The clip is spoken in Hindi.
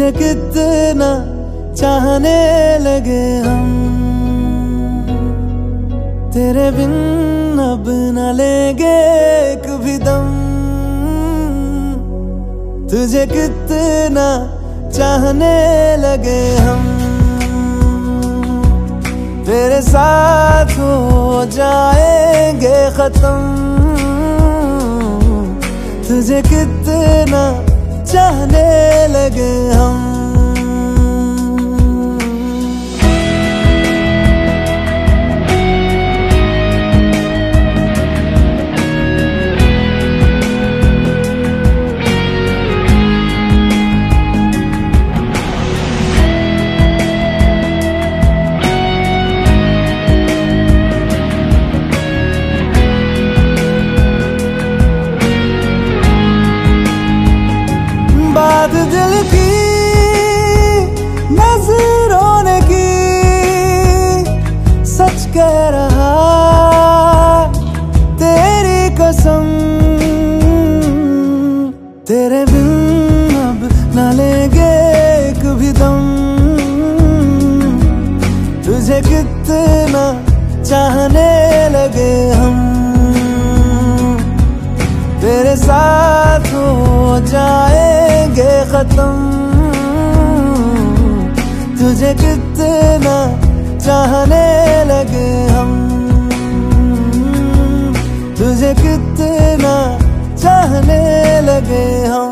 तुझे कितना चाहने लगे हम, तेरे बिन अब न लेंगे एक भी दम। तुझे कितना चाहने लगे हम, तेरे साथ हो जाएंगे खत्म। तुझे कितना चाहने लगे हम। बात दिल की नजरों ने की, सच कह रहा तेरी कसम। तेरे बिन अब न लेंगे एक भी दम। तुझे कितना चाहने लगे हम, तेरे साथ हो जाएंगे खत्म। तुझे कितना चाहने लगे हम, तुझे कितना चाहने लगे हम।